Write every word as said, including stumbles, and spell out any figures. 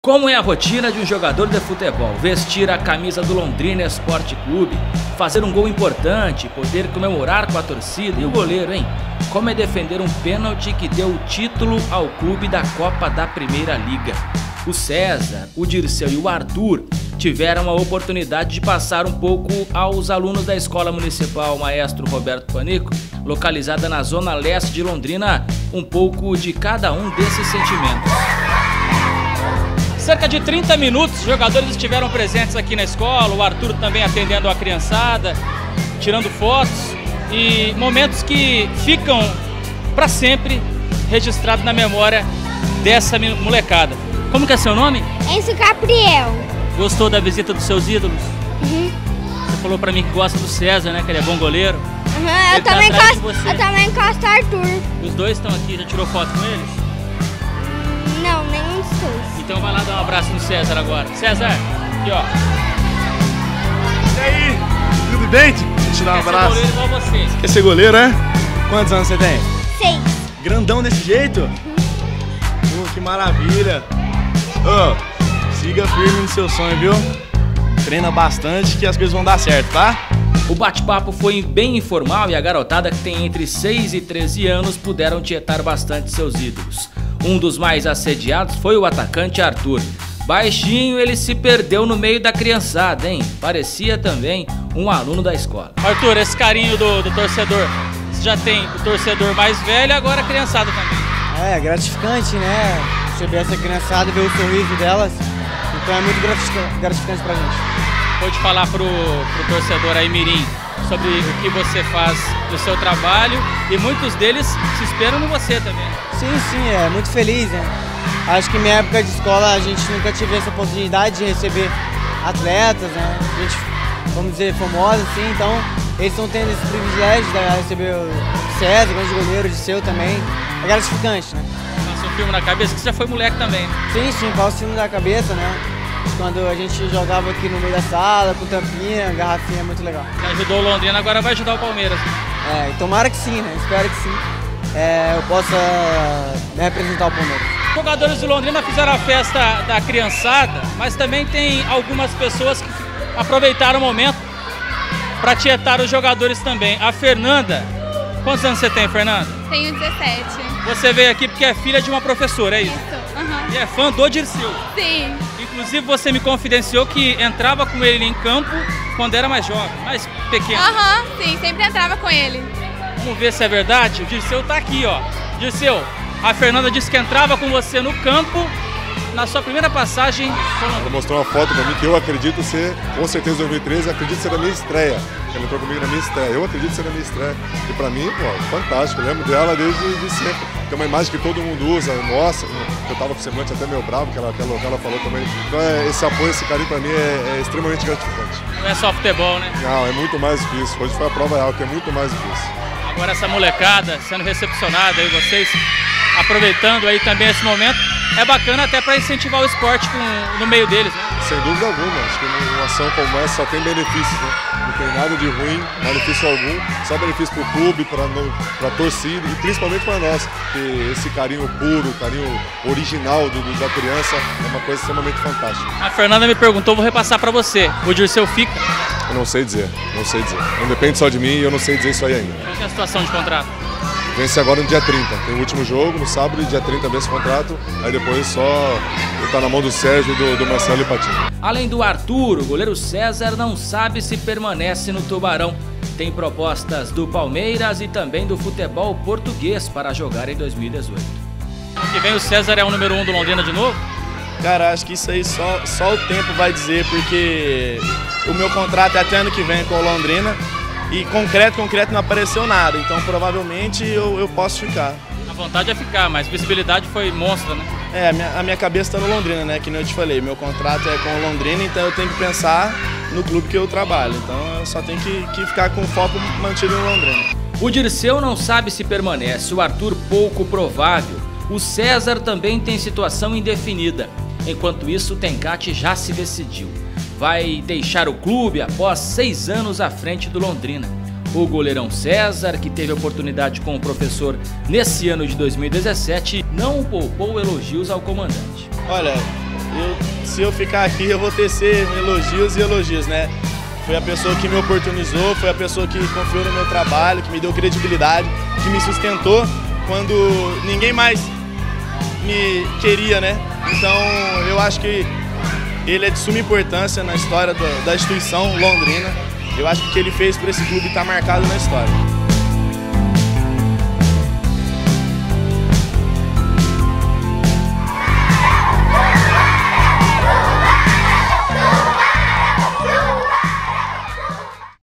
Como é a rotina de um jogador de futebol? Vestir a camisa do Londrina Esporte Clube, fazer um gol importante, poder comemorar com a torcida. E o goleiro, hein? Como é defender um pênalti que deu o título ao clube da Copa da Primeira Liga? O César, o Dirceu e o Arthur tiveram a oportunidade de passar um pouco aos alunos da Escola Municipal Maestro Roberto Panico, localizada na zona leste de Londrina, um pouco de cada um desses sentimentos. Cerca de trinta minutos, os jogadores estiveram presentes aqui na escola, o Arthur também atendendo a criançada, tirando fotos e momentos que ficam para sempre registrados na memória dessa molecada. Como que é seu nome? Enzo Gabriel. Gostou da visita dos seus ídolos? Uhum. Você falou para mim que gosta do César, né? Que ele é bom goleiro. Uhum, eu, tá também gosto, eu também gosto do Arthur. Os dois estão aqui, já tirou foto com eles? Não, nenhum dos dois. Então vai lá dar um abraço no César agora. César, aqui ó. E aí, tudo bem? Deixa eu te dar um abraço. Quer ser goleiro igual você. Quer ser goleiro, é? Quantos anos você tem? Seis. Grandão desse jeito? Uhum. Oh, que maravilha. Oh, siga firme no seu sonho, viu? Treina bastante que as coisas vão dar certo, tá? O bate-papo foi bem informal e a garotada que tem entre seis e treze anos puderam tietar bastante seus ídolos. Um dos mais assediados foi o atacante Arthur. Baixinho, ele se perdeu no meio da criançada, hein? Parecia também um aluno da escola. Arthur, esse carinho do, do torcedor, você já tem o torcedor mais velho e agora a criançada também. É, gratificante, né? Você ver essa criançada, ver o sorriso delas. Então é muito gratificante pra gente. Pode falar pro, pro torcedor aí, Mirim, sobre o que você faz do seu trabalho e muitos deles se esperam no você também. Sim, sim, é muito feliz, né? Acho que minha época de escola a gente nunca teve essa oportunidade de receber atletas, né? Gente, vamos dizer, famosa, assim, então eles estão tendo esse privilégio de receber o César, grande goleiro, de seu também. É gratificante, né? Passa um filme na cabeça que você já foi moleque também. Sim, sim, passa o filme na cabeça, né? Quando a gente jogava aqui no meio da sala, com tampinha, garrafinha, é muito legal. Você ajudou o Londrina, agora vai ajudar o Palmeiras. É, e tomara que sim, né? Espero que sim. É, eu possa representar o Palmeiras. Os jogadores do Londrina fizeram a festa da criançada, mas também tem algumas pessoas que aproveitaram o momento para tietar os jogadores também. A Fernanda, quantos anos você tem, Fernanda? Tenho dezessete. Você veio aqui porque é filha de uma professora, é isso? Isso, uhum. E é fã do Dirceu. Sim. Inclusive você me confidenciou que entrava com ele em campo quando era mais jovem, mais pequeno. Aham, uhum, sim, sempre entrava com ele. Vamos ver se é verdade? O Dirceu tá aqui, ó. Dirceu, a Fernanda disse que entrava com você no campo na sua primeira passagem. Ela mostrou uma foto pra mim que eu acredito ser, com certeza, dois mil e treze, acredito ser a minha estreia. Ela entrou comigo na minha estreia. Eu acredito ser a minha estreia. E pra mim, pô, fantástico. Eu lembro dela desde de sempre. Tem uma imagem que todo mundo usa, nossa, eu tava com o semblante até meio bravo, que ela, que ela, que ela falou também. Então é, esse apoio, esse carinho pra mim é, é extremamente gratificante. Não é só futebol, né? Não, é muito mais do que isso. Hoje foi a prova real, que é muito mais do que isso. Agora essa molecada sendo recepcionada aí, vocês aproveitando aí também esse momento, é bacana até para incentivar o esporte com, no meio deles, né? Sem dúvida alguma, acho que uma ação como essa só tem benefícios, né? Não tem nada de ruim, malefício algum, só benefício para o clube, para a torcida e principalmente para nós, porque esse carinho puro, carinho original do, do, da criança é uma coisa extremamente fantástica. A Fernanda me perguntou, vou repassar para você, o Dirceu fica? Eu não sei dizer, não sei dizer, não depende só de mim e eu não sei dizer isso aí ainda. Qual é a situação de contrato? Vence agora no dia trinta, tem o último jogo, no sábado, e dia trinta vence o contrato, aí depois só está na mão do Sérgio, do, do Marcelo e Patinho. Além do Arthur, o goleiro César não sabe se permanece no Tubarão. Tem propostas do Palmeiras e também do futebol português para jogar em dois mil e dezoito. Ano que vem o César é o número um do Londrina de novo? Cara, acho que isso aí só, só o tempo vai dizer, porque o meu contrato é até ano que vem com o Londrina. E concreto, concreto não apareceu nada, então provavelmente eu, eu posso ficar. A vontade é ficar, mas visibilidade foi monstra, né? É, a minha, a minha cabeça está no Londrina, né? Que nem eu te falei, meu contrato é com o Londrina, então eu tenho que pensar no clube que eu trabalho. Então eu só tenho que, que ficar com o foco mantido no Londrina. O Dirceu não sabe se permanece, o Arthur pouco provável. O César também tem situação indefinida. Enquanto isso, o Tencate já se decidiu. Vai deixar o clube após seis anos à frente do Londrina. O goleirão César, que teve oportunidade com o professor nesse ano de dois mil e dezessete, não poupou elogios ao comandante. Olha, eu, se eu ficar aqui eu vou tecer elogios e elogios, né? Foi a pessoa que me oportunizou, foi a pessoa que confiou no meu trabalho, que me deu credibilidade, que me sustentou quando ninguém mais me queria, né? Então eu acho que ele é de suma importância na história da, da instituição Londrina. Eu acho que o que ele fez para esse clube está marcado na história.